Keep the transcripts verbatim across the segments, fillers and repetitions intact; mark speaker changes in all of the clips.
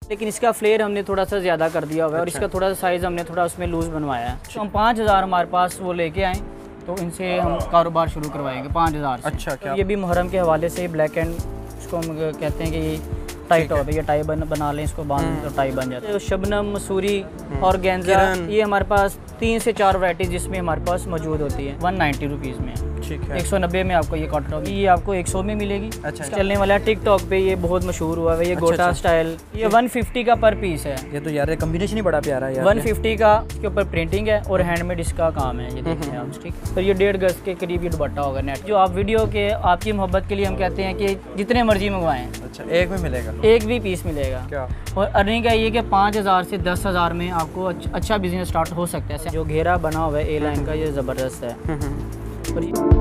Speaker 1: लेकिन इसका फ्लेयर हमने थोड़ा सा ज़्यादा कर दिया हुआ है। अच्छा। और इसका थोड़ा सा साइज़ हमने थोड़ा उसमें लूज़ बनवाया है। तो हम पाँच हज़ार हमारे पास वो लेके आए तो इनसे हम कारोबार शुरू करवाएंगे पाँच हज़ार से। अच्छा क्या? तो ये भी मुहर्रम के हवाले से ब्लैक एंड इसको हम कहते हैं कि ये टाई टॉप है, ये टाई बन बना लें इसको बांध तो टाई बन जाता है। शबनम, मसूरी और गेंजा, ये हमारे पास तीन से चार वैरायटी जिसमें हमारे पास मौजूद होती है। वन नाइन्टी रुपीज़ में ठीक है। एक सौ नब्बे में आपको ये कॉटन टॉप, ये आपको एक सौ में मिलेगी। अच्छा। चलने वाला है टिकटॉक पे, ये बहुत मशहूर हुआ है ये अच्छा, गोटा अच्छा। स्टाइल, ये वन फिफ्टी का पर पीस है। ये तो यार कम्बिनेशन ही बड़ा प्यारा है। वन फिफ्टी का इसके ऊपर प्रिंटिंग है और हैंडमेड इसका काम है, ये देखते हैं आप। ठीक, तो ये डेढ़ गज के करीब ये दुपट्टा होगा नेट। जो आप वीडियो के आपकी मोहब्बत के लिए हम कहते हैं कि जितने मर्जी मंगवाएं, अच्छा एक में मिलेगा, एक भी पीस मिलेगा। क्या? और अर्निंग का ये कि पाँच हज़ार से दस हज़ार में आपको अच्छा बिजनेस स्टार्ट हो सकता है। जो घेरा बना हुआ है ए लाइन का, ये ज़बरदस्त है। और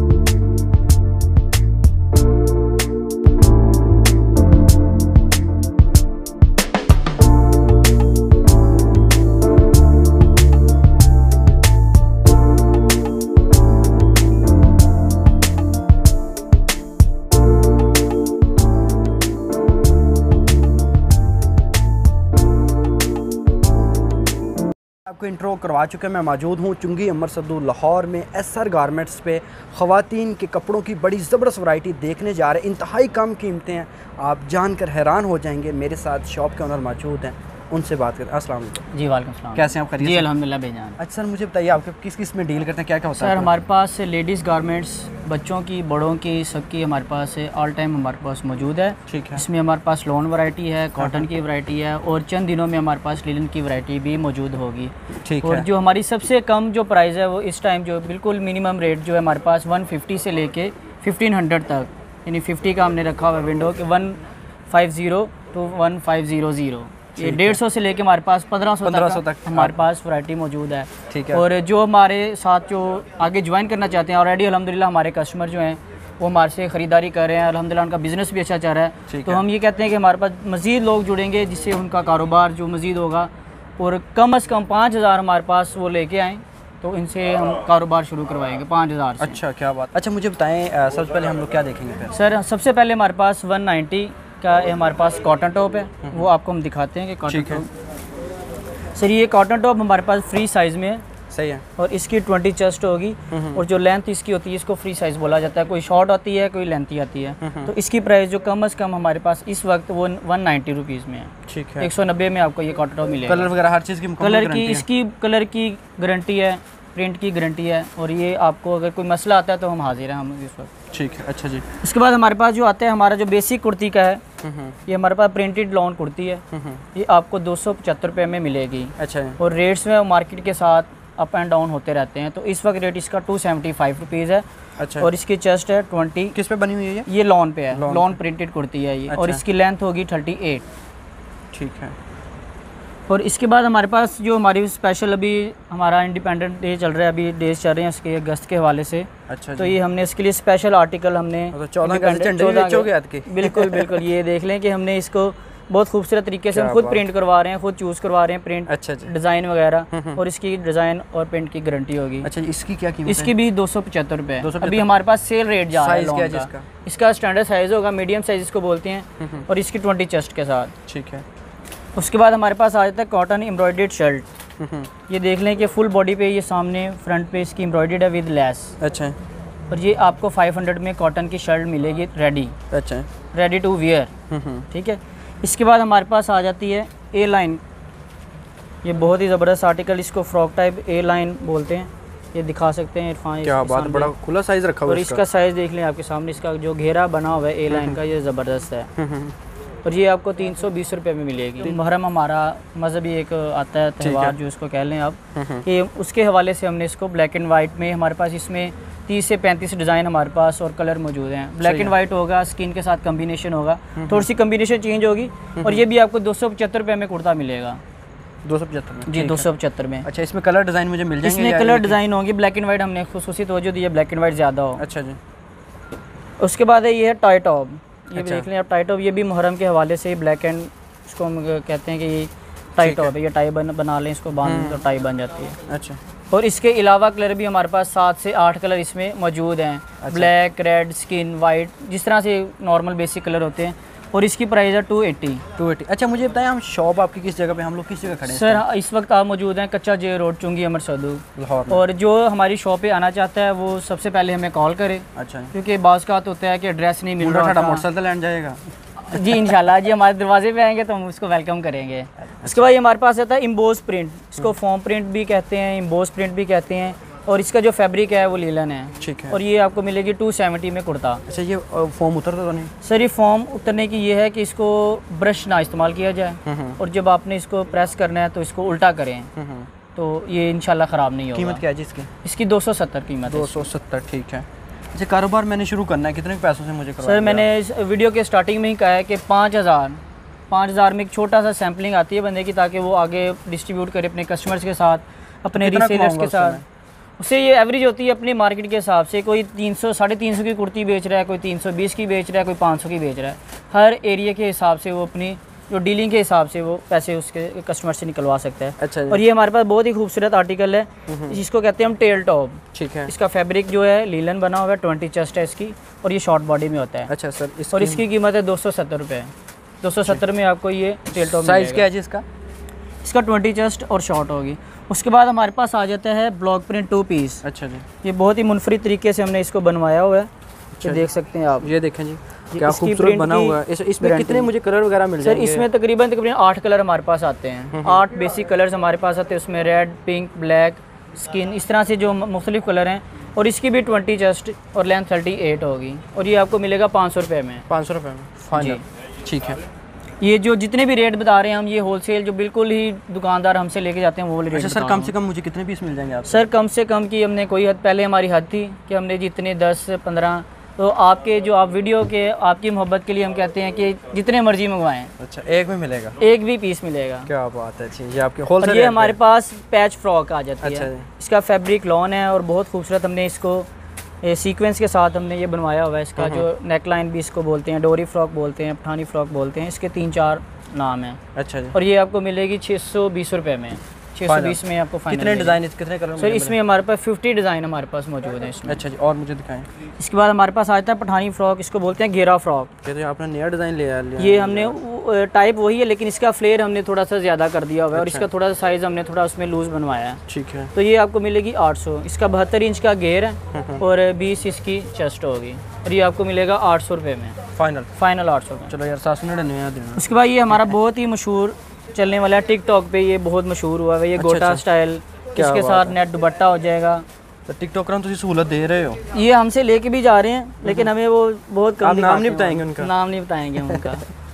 Speaker 2: आपको इंट्रो करवा चुके मैं मौजूद हूँ चुंगी अमर सद्दू लाहौर में एस आर गारमेंट्स पे। ख़वातीन के कपड़ों की बड़ी ज़बरदस्त वैरायटी देखने जा रहे हैं। इंतहाई कम कीमतें हैं, आप जानकर हैरान हो जाएंगे। मेरे साथ शॉप के ओनर मौजूद हैं, उनसे बात करें। अस्सलाम वालेकुम।
Speaker 1: जी वालेकुम सलाम।
Speaker 2: कैसे हैं आप?
Speaker 1: जी अल्हम्दुलिल्लाह बेजान।
Speaker 2: अच्छा सर, मुझे बताइए आप किस किस में डील करते हैं, क्या क्या होता है?
Speaker 1: सर हमारे पास लेडीज़ गारमेंट्स, बच्चों की, बड़ों की, सबकी हमारे पास ऑल टाइम हमारे पास मौजूद है। ठीक है। इसमें हमारे पास लॉन वैरायटी है, कॉटन की वैरायटी है और चंद दिनों में हमारे पास लिनन की वैरायटी भी मौजूद होगी। ठीक है। और जो हमारी सबसे कम जो प्राइस है वो इस टाइम जो बिल्कुल मिनिमम रेट जो है हमारे पास वन फिफ्टी से लेके फिफ्टीन हंड्रेड तक, यानी फिफ्टी का हमने रखा हुआ है विंडो के one five zero two one five zero zero, ये डेढ़ सौ से लेके हमारे पास पंद्रह सौ तक, तक हमारे पास वैरायटी मौजूद है। ठीक है। और जो हमारे साथ जो आगे ज्वाइन करना चाहते हैं, ऑलरेडी अल्हम्दुलिल्लाह हमारे कस्टमर जो हैं वो हमारे से ख़रीदारी कर रहे हैं, अल्हम्दुलिल्लाह उनका बिज़नेस भी अच्छा चल रहा है। तो हम ये कहते हैं कि हमारे पास मज़ीद लोग जुड़ेंगे जिससे उनका कारोबार जो मज़ीद होगा, और कम अज़ कम पाँच हज़ार हमारे पास वो लेके आएँ तो इनसे हम कारोबार शुरू करवाएंगे पाँच हज़ार से। अच्छा क्या बात। अच्छा मुझे बताएँ सबसे पहले हम लोग क्या देखेंगे फिर? सर सबसे पहले हमारे पास वन नाइन्टी का हमारे पास कॉटन टॉप है, वो आपको हम दिखाते हैं कि कॉटन टॉप। सर ये कॉटन टॉप हमारे पास फ्री साइज़ में है। सही है। और इसकी ट्वेंटी चेस्ट होगी और जो लेंथ इसकी होती है इसको फ्री साइज़ बोला जाता है। कोई शॉर्ट आती है, कोई लेंथी आती है। तो इसकी प्राइस जो कम अज़ कम हमारे पास इस वक्त वो वन नाइन्टी रुपीज़ में है। ठीक है। एक सौ नब्बे में आपको ये कॉटन टॉप मिलेगा। कलर वगैरह हर चीज़ की कलर की इसकी कलर की गारंटी है, प्रिंट की गारंटी है, और ये आपको अगर कोई मसला आता है तो हम हाजिर हैं हम इस वक्त। ठीक है। अच्छा जी। उसके बाद हमारे पास जो आता है हमारा जो बेसिक कुर्ती का है, ये हमारे पास प्रिंटेड लॉन कुर्ती है, ये आपको दो सौ पचहत्तर रुपये में मिलेगी। अच्छा। और रेट्स में मार्केट के साथ अप एंड डाउन होते रहते हैं, तो इस वक्त रेट इसका टू सेवेंटी फाइव रुपीज़ है। अच्छा। और इसकी चेस्ट है ट्वेंटी। किस पे बनी हुई है ये? ये लॉन पे है, लॉन प्रिंटेड कुर्ती है ये। अच्छा। और इसकी लेंथ होगी थर्टी एट। ठीक है। और इसके बाद हमारे पास जो हमारी स्पेशल अभी हमारा इंडिपेंडेंट डे चल रहा है, अभी डेज चल रहे हैं इसके अगस्त के हवाले से। अच्छा। तो ये हमने इसके लिए स्पेशल आर्टिकल हमने बिल्कुल बिल्कुल ये देख लें कि हमने इसको बहुत खूबसूरत तरीके से हम खुद प्रिंट करवा रहे हैं, खुद चूज़ करवा रहे हैं प्रिंट। अच्छा। डिज़ाइन वगैरह, और इसकी डिज़ाइन और प्रिंट की गारंटी होगी। अच्छा। इसकी क्या कीमत है? इसकी भी दो सौ पचहत्तर रुपये। अभी हमारे पास सेल रेट जा रहा है इसका। इसका स्टैंडर्ड साइज़ होगा, मीडियम साइज़ इसको बोलते हैं, और इसकी ट्वेंटी चेस्ट के साथ। ठीक है। उसके बाद हमारे पास आ जाता है कॉटन एम्ब्रॉयडर्ड शर्ट। ये देख लें कि फुल बॉडी पे ये सामने फ्रंट पे इसकी एम्ब्रॉयडर्ड है विद लेस। अच्छा। और ये आपको फाइव हंड्रेड में कॉटन की शर्ट मिलेगी रेडी। अच्छा। Ready to wear. ठीक है। इसके बाद हमारे पास आ जाती है ए लाइन। ये बहुत ही ज़बरदस्त आर्टिकल, इसको फ्रॉक टाइप ए लाइन बोलते हैं। ये दिखा सकते हैं इरफान। क्या बात, बड़ा खुला साइज़ रखा हुआ है। और इसका साइज़ देख लें आपके सामने, इसका जो घेरा बना हुआ है ए लाइन का, ये ज़बरदस्त है। और ये आपको तीन सौ बीस रुपये में मिलेगी। मुहर्रम हमारा मजहबी एक आता है त्यौहार, जो इसको कह लें आप, कि उसके हवाले से हमने इसको ब्लैक एंड वाइट में, हमारे पास इसमें तीस से पैंतीस डिज़ाइन हमारे पास और कलर मौजूद हैं। ब्लैक एंड वाइट होगा, स्किन के साथ कम्बिनेशन होगा, थोड़ी सी कम्बिनेशन चेंज होगी। और ये भी आपको दो सौ पचहत्तर रुपये में कुर्ता मिलेगा। दो सौ पचहत्तर में? जी, दो सौ पचहत्तर में। अच्छा। इसमें कलर डिज़ाइन मुझे मिल जाएंगे? इसमें कलर डिज़ाइन होंगे, ब्लैक एंड वाइट हमने खुसूसी तवज्जो दी है, ब्लैक एंड वाइट ज़्यादा हो। अच्छा जी। उसके बाद है ये है टाई टॉप। ये अच्छा। देख लें आप टाई टॉप, ये भी मुहर्रम के हवाले से ब्लैक एंड इसको हम कहते हैं कि ये टाई टॉप है। ये टाई बन बना लें इसको बांध तो टाई बन जाती है। अच्छा। और इसके अलावा कलर भी हमारे पास सात से आठ कलर इसमें मौजूद हैं। अच्छा। ब्लैक, रेड, स्किन, वाइट, जिस तरह से नॉर्मल बेसिक कलर होते हैं और इसकी प्राइस है टू एटी।
Speaker 2: To eighty. अच्छा मुझे बताएं, हम शॉप आपकी किस जगह पे, हम लोग किस जगह खड़े हैं
Speaker 1: सर? इस वक्त आप मौजूद हैं कच्चा जे रोड, चुंगी अमर सदू
Speaker 2: लाहौर में।
Speaker 1: और जो हमारी शॉप पे आना चाहता है वो सबसे पहले हमें कॉल करे।
Speaker 2: अच्छा,
Speaker 1: क्योंकि बाज़ का होता है कि एड्रेस नहीं मिल रहा,
Speaker 2: मोटरसाइकिल लैंड जाएगा
Speaker 1: जी इंशाल्लाह जी, हमारे दरवाजे पे आएंगे तो हम उसको वेलकम करेंगे। उसके बाद ये हमारे पास आता है इम्बोज प्रिंट, इसको फॉर्म प्रिंट भी कहते हैं, इम्बोज प्रिंट भी कहते हैं, और इसका जो फैब्रिक है वो लीलन है।
Speaker 2: ठीक है।
Speaker 1: और ये आपको मिलेगी टू सेवेंटी में कुर्ता।
Speaker 2: अच्छा, ये फॉर्म उतरता तो नहीं?
Speaker 1: सर ये फॉर्म उतरने की ये है कि इसको ब्रश ना इस्तेमाल किया जाए, और जब आपने इसको प्रेस करना है तो इसको उल्टा करें, तो ये इंशाल्लाह ख़राब नहीं होगा।
Speaker 2: कीमत क्या है जी इसकी?
Speaker 1: इसकी दो सौ सत्तर कीमत है।
Speaker 2: दो सौ सत्तर, ठीक है। अच्छा, कारोबार मैंने शुरू करना है, कितने पैसों से मुझे करवाएंगे?
Speaker 1: सर मैंने इस वीडियो के स्टार्टिंग में ही कहा है कि पाँच हज़ार पाँच हज़ार में एक छोटा सा सैम्पलिंग आती है बंदे की, ताकि वो आगे डिस्ट्रीब्यूट करे अपने कस्टमर्स के साथ, अपने रीसेलर्स के साथ। उससे ये एवरेज होती है अपनी मार्केट के हिसाब से, कोई तीन सौ साढ़े तीन सौ की कुर्ती बेच रहा है, कोई तीन सौ बीस की बेच रहा है, कोई पाँच सौ की बेच रहा है। हर एरिया के हिसाब से वो अपनी जो डीलिंग के हिसाब से वो पैसे उसके कस्टमर से निकलवा सकता है।
Speaker 2: अच्छा।
Speaker 1: और ये हमारे पास बहुत ही खूबसूरत आर्टिकल है, जिसको कहते हैं हम टेल टॉप।
Speaker 2: ठीक है।
Speaker 1: इसका फैब्रिक जो है लीलन बना हुआ है, ट्वेंटी चेस्ट है इसकी, और ये शॉर्ट बॉडी में होता है।
Speaker 2: अच्छा सर, इसकी...
Speaker 1: और इसकी कीमत है दो सौ सत्तर रुपये। दो सौ सत्तर में आपको ये टेल टॉप।
Speaker 2: साइज़ क्या है जी इसका?
Speaker 1: इसका ट्वेंटी चेस्ट और शॉर्ट होगी। उसके बाद हमारे पास आ जाता है ब्लॉक प्रिंट टू पीस।
Speaker 2: अच्छा जी।
Speaker 1: ये बहुत ही मुनफरिद तरीके से हमने इसको बनवाया हुआ है। अच्छा, देख सकते हैं आप,
Speaker 2: ये देखें जी क्या खूबसूरत बना हुआ है। इस, इसमें कितने मुझे कलर वगैरह मिल जाएंगे?
Speaker 1: सर इसमें तकरीबन तकरीबन आठ कलर हमारे पास आते हैं। आठ बेसिक कलर्स हमारे पास आते हैं, उसमें रेड, पिंक, ब्लैक, स्किन, इस तरह से जो मुख्तलिफ कलर हैं। और इसकी भी ट्वेंटी चेस्ट और लेंथ थर्टी एट होगी, और ये आपको मिलेगा पाँच सौ रुपये में।
Speaker 2: पाँच सौ रुपये में फाइनल। ठीक है।
Speaker 1: ये जो जितने भी रेट बता रहे हैं हम, ये होलसेल जो बिल्कुल ही दुकानदार हमसे लेके जाते हैं वो वाले रेट।
Speaker 2: अच्छा सर, कम से कम मुझे कितने पीस मिल जाएंगे आप?
Speaker 1: सर कम से कम की हमने कोई हद, पहले हमारी हद थी कि हमने जितने दस पंद्रह, तो आपके जो आप वीडियो के आपकी मोहब्बत के लिए हम कहते हैं कि जितने मर्जी मंगवाएं।
Speaker 2: अच्छा, एक में मिलेगा? एक
Speaker 1: भी पीस मिलेगा।
Speaker 2: क्या बात है जी। ये आपके होलसेल।
Speaker 1: ये हमारे पास पैच फ्रॉक आ जाती
Speaker 2: अच्छा
Speaker 1: है। इसका फैब्रिक लॉन है और बहुत खूबसूरत हमने इसको सीक्वेंस के साथ हमने ये बनवाया हुआ है। इसका जो नेक लाइन भी इसको बोलते हैं, डोरी फ्रॉक बोलते हैं, पठानी फ्रॉक बोलते हैं, इसके तीन चार नाम है।
Speaker 2: अच्छा जी।
Speaker 1: और ये आपको मिलेगी छः सौ बीस रुपये में। छः सौ बीस में आपको फाइनल।
Speaker 2: कितने डिज़ाइन, कितने कलर?
Speaker 1: सर इसमें हमारे पास फिफ्टी डिज़ाइन हमारे पास मौजूद है इसमें।
Speaker 2: अच्छा जी, और मुझे दिखाएं।
Speaker 1: इसके बाद हमारे पास आता है पठानी फ्रॉक, इसको बोलते हैं घेरा फ्रॉक।
Speaker 2: कहते हैं आपने नया डिज़ाइन लिया है?
Speaker 1: ये हमने टाइप वही है, लेकिन इसका फ्लेयर हमने थोड़ा सा ज़्यादा कर दिया हुआ है। और इसका थोड़ा सा साइज़ हमने थोड़ा उसमें लूज़ बनवाया है।
Speaker 2: ठीक है।
Speaker 1: तो ये आपको मिलेगी आठ सौ। इसका बहत्तर इंच का घेर है और बीस इसकी चेस्ट होगी, और ये आपको मिलेगा आठ सौ रुपये में फाइनल। फाइनल आठ सौ में।
Speaker 2: चलो यार, सात सौ निन्यानवे।
Speaker 1: उसके बाद ये हमारा बहुत ही मशहूर चलने वाला है, टिकटॉक पे ये बहुत मशहूर हुआ है, ये
Speaker 2: अच्छा,
Speaker 1: गोटा
Speaker 2: अच्छा।
Speaker 1: स्टाइल, इसके साथ नेट दुपट्टा हो जाएगा।
Speaker 2: तो टिकटॉकर तो सहूलत दे रहे हो?
Speaker 1: ये हमसे लेके भी जा रहे हैं, लेकिन हमें वो बहुत कम।
Speaker 2: आप नाम नहीं बताएंगे उनका?
Speaker 1: नाम नहीं बताएंगे उनका।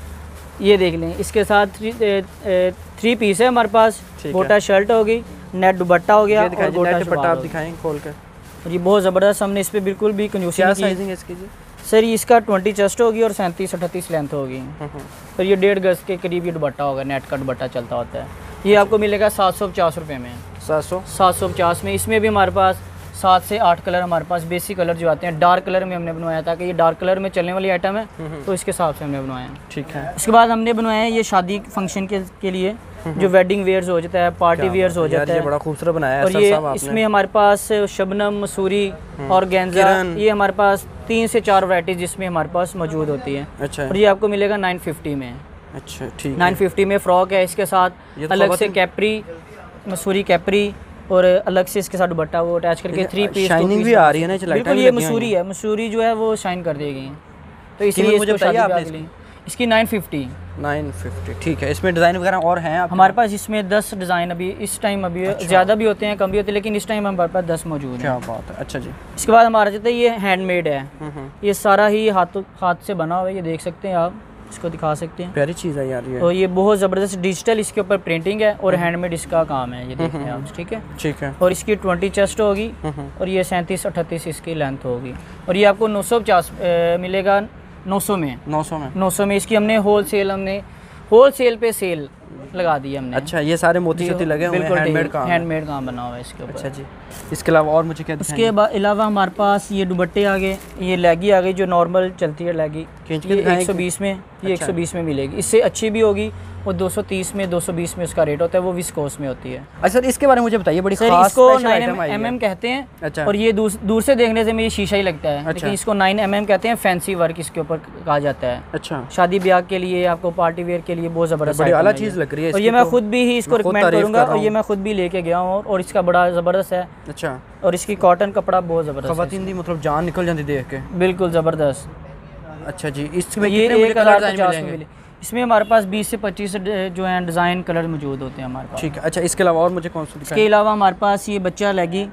Speaker 1: ये देख लें, इसके साथ three, A, A, three piece है हमारे पास। गोटा शर्ट होगी, नेट दुपट्टा हो गया, और गोटा
Speaker 2: दुपट्टा आप दिखाएं खोल कर।
Speaker 1: और ये बहुत ज़बरदस्त, हमने इस पर बिल्कुल भी कंजूसी नहीं की।
Speaker 2: क्या साइजिंग है इसकी जी?
Speaker 1: सर इसका ट्वेंटी चेस्ट होगी और सैंतीस अठतीस लेंथ होगी। तो ये डेढ़ गज के करीब ये दुपट्टा होगा, नेट का दुपट्टा चलता होता है। ये आपको मिलेगा सात सौ पचास रुपये में।
Speaker 2: सात सौ
Speaker 1: सात सौ पचास में। इसमें भी हमारे पास सात से आठ कलर हमारे पास बेसिक कलर जो आते हैं। डार्क कलर में हमने बनवाया था कि ये डार्क कलर में चलने वाली आइटम है, तो इसके हिसाब से हमने बनवाया।
Speaker 2: ठीक है।
Speaker 1: उसके बाद हमने बनवाया है ये शादी फंक्शन के, के लिए जो वेडिंग वेयर्स हो जाता है, पार्टी वेयर्स हो जाता है।
Speaker 2: बड़ा खूबसूरत बनाया है।
Speaker 1: और ये इसमें हमारे पास शबनम, मसूरी और गेंजा, ये हमारे पास तीन से चार वैरायटीज जिसमें हमारे पास मौजूद होती है।
Speaker 2: अच्छा।
Speaker 1: और ये आपको मिलेगा नाइन फिफ्टी में।
Speaker 2: अच्छा ठीक।
Speaker 1: नाइन फिफ्टी में फ्रॉक है, इसके साथ अलग से कैपरी, मसूरी कैपरी, और अलग से इसके साथ दुपट्टा वो अटैच करके थ्री पीस।
Speaker 2: शाइनिंग भी आ रही है ना?
Speaker 1: बिल्कुल, ये मसूरी है, मसूरी जो है वो शाइन कर देगी, तो इसलिए मुझे बताइए आपने इसकी नाइन फिफ्टी।
Speaker 2: नाइन फिफ्टी, ठीक है। इसमें डिज़ाइन वगैरह और हैं आप?
Speaker 1: हमारे पास इसमें दस डिज़ाइन अभी इस टाइम अभी अच्छा। ज़्यादा भी होते हैं, कम भी होते हैं, लेकिन इस टाइम हमारे पास दस मौजूद हैं।
Speaker 2: क्या बात है। अच्छा जी।
Speaker 1: इसके बाद हमारा जाता है ये हैंडमेड है। ये सारा ही हाथ हाथ से बना हुआ है, ये देख सकते हैं आप, इसको दिखा सकते हैं।
Speaker 2: प्यारी चीज़ है यार ये।
Speaker 1: तो ये बहुत ज़बरदस्त डिजिटल इसके ऊपर प्रिंटिंग है और हैंडमेड इसका काम है, ये देखते हैं आप। ठीक है।
Speaker 2: ठीक है।
Speaker 1: और इसकी ट्वेंटी चेस्ट होगी और ये सैंतीस अठतीस इसकी लेंथ होगी, और ये आपको नौ सौ पचास मिलेगा। नौ सौ में
Speaker 2: नौ सौ में
Speaker 1: नौ सौ में इसकी हमने होल सेल हमने होल सेल पे सेल लगा दी हमने।
Speaker 2: अच्छा, ये सारे मोती शोती लगे हुए हैं, हैंडमेड काम
Speaker 1: हैंडमेड काम बना हुआ है इसके ऊपर।
Speaker 2: अच्छा जी। इसके अलावा और मुझे क्या
Speaker 1: दिखाएंगे? इसके अलावा हमारे पास ये दुपट्टे आ गए, ये लेगी आ गई जो नॉर्मल चलती है लेगी, ये एक सौ बीस में, ये एक सौ बीस में मिलेगी। इससे अच्छी भी होगी वो दो सौ तीस में दो सौ बीस में उसका रेट होता है, वो विस्कोस में होती है।
Speaker 2: अच्छा सर, इसके बारे में मुझे बताइए, बड़ी
Speaker 1: सर
Speaker 2: खास
Speaker 1: इसको
Speaker 2: special
Speaker 1: nine
Speaker 2: item I
Speaker 1: M
Speaker 2: है।
Speaker 1: एम कहते हैं।
Speaker 2: अच्छा।
Speaker 1: और ये दूर, दूर से देखने से में ये शीशा ही लगता है,
Speaker 2: अच्छा।
Speaker 1: लेकिन इसको नाइन एम एम कहते हैं। फैंसी वर्क इसके ऊपर कहा जाता है।
Speaker 2: अच्छा।
Speaker 1: शादी ब्याह के लिए, आपको पार्टी वेयर के लिए बहुत ज़बरदस्त
Speaker 2: बड़ी
Speaker 1: आइटम
Speaker 2: आला
Speaker 1: है
Speaker 2: चीज़
Speaker 1: ये।
Speaker 2: लग रही है
Speaker 1: और
Speaker 2: इसकी
Speaker 1: ये मैं
Speaker 2: तो
Speaker 1: खुद भी ही इसको
Speaker 2: मैं खुद
Speaker 1: रिकमेंड
Speaker 2: तारीफ
Speaker 1: करूँगा,
Speaker 2: कर रहा
Speaker 1: और ये
Speaker 2: हूँ।
Speaker 1: मैं खुद भी लेके गया हूँ, और इसका बड़ा ज़बरदस्त है।
Speaker 2: अच्छा।
Speaker 1: और इसकी कॉटन कपड़ा बहुत ज़बरदस्त है।
Speaker 2: खवातीन दी मतलब जान निकल जाती देख के।
Speaker 1: बिल्कुल ज़बरदस्त।
Speaker 2: अच्छा जी, इसमें
Speaker 1: ये
Speaker 2: कितने मुझे
Speaker 1: एक
Speaker 2: कलर
Speaker 1: हज़ार
Speaker 2: डिज़ाइन
Speaker 1: पचास में
Speaker 2: मिलेंगे?
Speaker 1: मिले। इसमें हमारे पास बीस से पच्चीस जो हैं डिज़ाइन कलर मौजूद होते हैं हमारे पास।
Speaker 2: ठीक है। अच्छा, इसके अलावा और मुझे कौन सा दिखाएं?
Speaker 1: इसके अलावा हमारे पास ये बच्चा लेगी,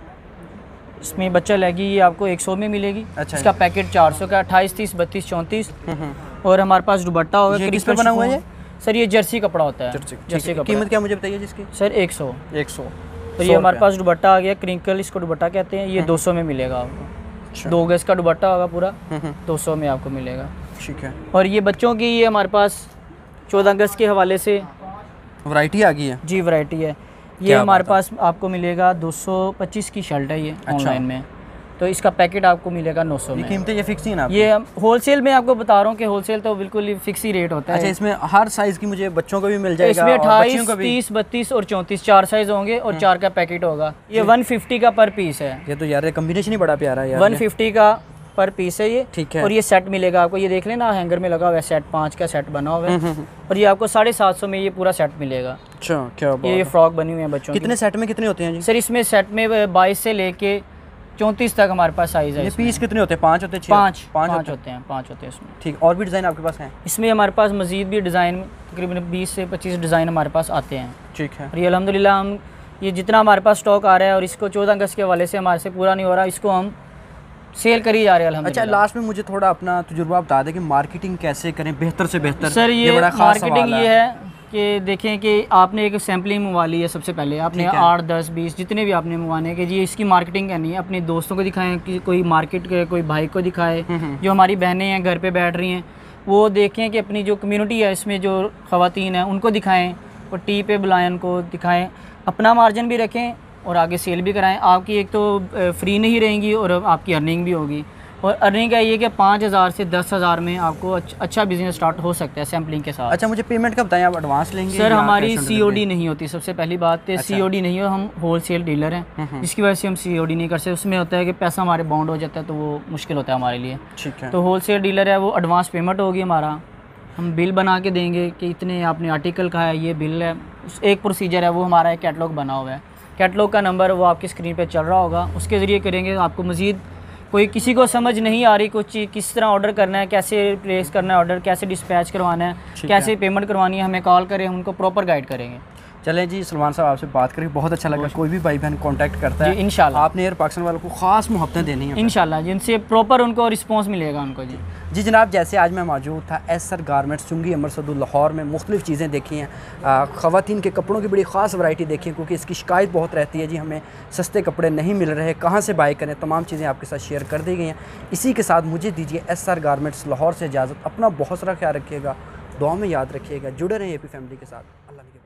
Speaker 1: इसमें बच्चा लेगी ये आपको एक सौ में मिलेगी।
Speaker 2: अच्छा।
Speaker 1: इसका पैकेट चार सौ का, अट्ठाईस तीस बत्तीस चौंतीस। और हमारे पास दुपट्टा होगा।
Speaker 2: ये किस
Speaker 1: क्रिस्पल
Speaker 2: पे बना हुआ है
Speaker 1: शिफॉन। सर ये जर्सी कपड़ा होता है।
Speaker 2: जर्सी।
Speaker 1: जर्सी कपड़ा।
Speaker 2: कीमत क्या मुझे बताइए जिसकी?
Speaker 1: सर एक सौ।
Speaker 2: एक सौ।
Speaker 1: तो ये हमारे पास दुपट्टा आ गया, क्रिंकल इसको दुपट्टा कहते हैं। ये दो सौ में मिलेगा आपको। दो गज का दुपट्टा होगा पूरा, दो सौ में आपको मिलेगा।
Speaker 2: ठीक है।
Speaker 1: और ये बच्चों की, ये हमारे पास चौदह अगस्त के हवाले से
Speaker 2: वैरायटी आ गई है
Speaker 1: जी, वैरायटी है। ये हमारे पास आपको मिलेगा दो सौ पच्चीस की शर्ट है ये ऑनलाइन में। तो इसका पैकेट आपको मिलेगा नौ सौ में।
Speaker 2: कीमतें ये फिक्स ही ना?
Speaker 1: ये होलसेल में आपको बता रहा हूँ कि होलसेल तो बिल्कुल ही फिक्स ही रेट होता है।
Speaker 2: अच्छा, इसमें हर साइज़ की मुझे बच्चों को भी मिल जाएगा?
Speaker 1: इसमें
Speaker 2: और
Speaker 1: अट्ठाईस
Speaker 2: बच्चियों को भी?
Speaker 1: तीस बत्तीस और चौंतीस चार साइज होंगे, और चार का पैकेट होगा। ये वन फिफ्टी का पर पीस है।
Speaker 2: ये तो यार कम्बिनेशन ही बड़ा प्यारा है यार।
Speaker 1: वन फिफ्टी का पर पीस है ये।
Speaker 2: ठीक है।
Speaker 1: और ये सेट मिलेगा आपको, ये देख लेना हैंगर में लगा हुआ है सेट, पाँच का सेट बना हुआ है। और ये आपको साढ़े सात सौ में ये पूरा सेट मिलेगा।
Speaker 2: अच्छा, क्या बात।
Speaker 1: ये फ्रॉक बनी हुई है बच्चों की।
Speaker 2: कितने सेट में कितने होते हैं जी?
Speaker 1: सर इसमें सेट में बाईस से लेके चौंतीस तक हमारे पास साइज है।
Speaker 2: ये पीस कितने होते हैं? पाँच होते हैं?
Speaker 1: पाँच
Speaker 2: पाँच
Speaker 1: पाँच होते हैं, पाँच होते हैं इसमें।
Speaker 2: ठीक। और भी डिज़ाइन आपके पास हैं?
Speaker 1: इसमें हमारे पास मज़ीद भी डिज़ाइन तकरीबन बीस से पच्चीस डिज़ाइन हमारे पास आते हैं।
Speaker 2: ठीक है।
Speaker 1: और ये अल्हम्दुलिल्लाह हम ये जितना हमारे पास स्टॉक आ रहा है, और इसको चौदह अगस्त के हवाले से हमारे से पूरा नहीं हो रहा, इसको हम सेल करी जा रहे हैं अल्हम्दुलिल्लाह।
Speaker 2: अच्छा, लास्ट में मुझे थोड़ा अपना तजुर्बा बता दें कि मार्केटिंग कैसे करें बेहतर से बेहतर?
Speaker 1: सर ये
Speaker 2: बड़ा खास
Speaker 1: मार्केटिंग
Speaker 2: सवाल
Speaker 1: ये है कि देखें कि आपने एक सैम्पलिंग मंगवा ली है। सबसे पहले आपने आठ दस बीस जितने भी आपने मंगवाने कि जी इसकी मार्केटिंग करनी है। अपने दोस्तों को दिखाएं, कि कोई मार्केट के कोई भाई को दिखाए, जो हमारी बहनें हैं घर पे बैठ रही हैं, वो देखें कि अपनी जो कम्युनिटी है इसमें जो ख़वातीन हैं उनको दिखाएं, और टी पे बुलाएं, उनको दिखाएं, अपना मार्जिन भी रखें और आगे सेल भी कराएं। आपकी एक तो फ्री नहीं रहेंगी और आपकी अर्निंग भी होगी। और अर्निंग का ये कि पाँच हज़ार से दस हज़ार में आपको अच्छा बिजनेस स्टार्ट हो सकता है सैम्पलिंग के साथ।
Speaker 2: अच्छा, मुझे पेमेंट का बताएं, आप एडवांस लेंगे?
Speaker 1: सर हमारी सीओडी नहीं होती, सबसे पहली बात है।
Speaker 2: अच्छा।
Speaker 1: सीओडी नहीं हो, हम होलसेल डीलर हैं, जिसकी वजह से हम सीओडी नहीं कर सकते। उसमें होता है कि पैसा हमारे बाउंड हो जाता है, तो वो मुश्किल होता है हमारे लिए।
Speaker 2: ठीक है।
Speaker 1: तो होलसेल डीलर है, वो एडवांस पेमेंट होगी हमारा, हम बिल बना के देंगे कि इतने आपने आर्टिकल का है, ये बिल है। एक प्रोसीजर है, वो हमारा एक कैटलॉग बना हुआ है। कैटलॉग का नंबर वो आपकी स्क्रीन पर चल रहा होगा, उसके ज़रिए करेंगे। आपको मज़ीद कोई किसी को समझ नहीं आ रही कुछ चीज़, किस तरह ऑर्डर करना है, कैसे प्लेस करना है ऑर्डर, कैसे डिस्पैच करवाना है, कैसे पेमेंट करवानी है, हमें कॉल करें, हम उनको प्रॉपर गाइड करेंगे।
Speaker 2: चलें जी, सलमान साहब आपसे बात करके बहुत अच्छा लगा। कोई भी भाई बहन कांटेक्ट करता है,
Speaker 1: इंशाल्लाह
Speaker 2: आपने एयर पाकिस्तान वालों को ख़ास मोहब्बतें देनी है
Speaker 1: इंशाल्लाह, जिनसे प्रॉपर उनको रिस्पांस मिलेगा उनको। जी
Speaker 2: जी जनाब, जैसे आज मैं मौजूद था एसर गारमेंट्स चुंगी अमर सदू लाहौर में। मुख्तलिफ़ चीज़ें देखी हैं, ख़वातीन के कपड़ों की बड़ी ख़ास वैरायटी देखी है, क्योंकि इसकी शिकायत बहुत रहती है जी हमें सस्ते कपड़े नहीं मिल रहे, कहाँ से बाय करें। तमाम चीज़ें आपके साथ शेयर कर दी गई हैं। इसी के साथ मुझे दीजिए एसर गारमेंट्स लाहौर से इजाज़त। अपना बहुत सारा ख्याल रखिएगा, दुआ में याद रखिएगा, जुड़े रहें ए पी फैमिली के साथ। अल्लाह